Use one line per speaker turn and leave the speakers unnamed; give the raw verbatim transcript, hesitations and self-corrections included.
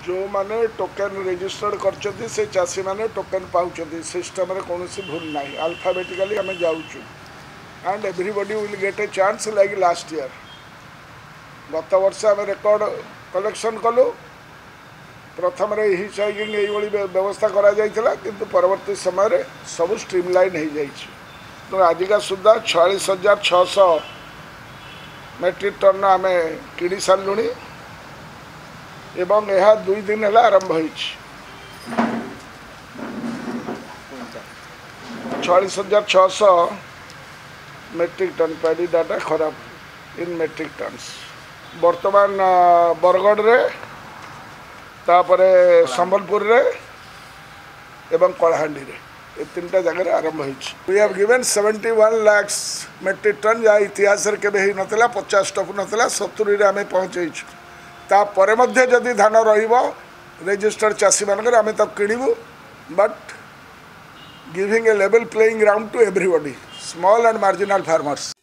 जो माने token registered कर से चाषी माने टोकन पाँच सिस्टम रे कौन भूल ना अल्फाबेटिकली आम जाऊँ and everybody will get a chance like last year गत वर्ष आम रेकर्ड कलेक्शन कलु प्रथम हिच हाइकिंग ये व्यवस्था करा जाइथिला किंतु परवर्ती समय सब स्ट्रीमलाइन हो जाइए तो आजिका सुधा छियालीस हजार छःश मेट्रिक टन आम कि सारूँ एवं यह दुई दिन है आरंभ हो छियालीस हजार छःश मेट्रिक टन पैडी डाटा खराब इन मेट्रिक टन्स वर्तमान बरगढ़ रे तापरे संबलपुर रे एवं कलाहांडी रे ये तीन टा जगह आरंभ हो we have given seventy one lakh metric ton जहाँ इतिहास केबे ही नतला पचास स्टॉप नतला सत्तरी रे आमे पहुँचेछु तापर मध्य जदि धान रजिस्टर्ड चाषी मानक आम तो किणु but giving a level playing ground to everybody small and marginal farmers.